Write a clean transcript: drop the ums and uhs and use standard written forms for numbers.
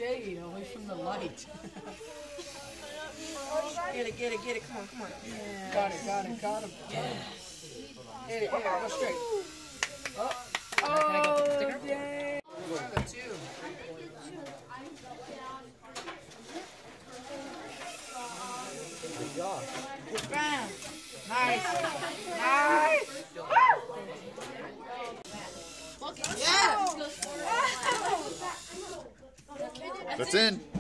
shade, away from the light. Get it. Come on. Yeah. Got him. Yeah. Hit it, go straight. Oh, dang. Good job. Bam. Nice. yeah. That's in.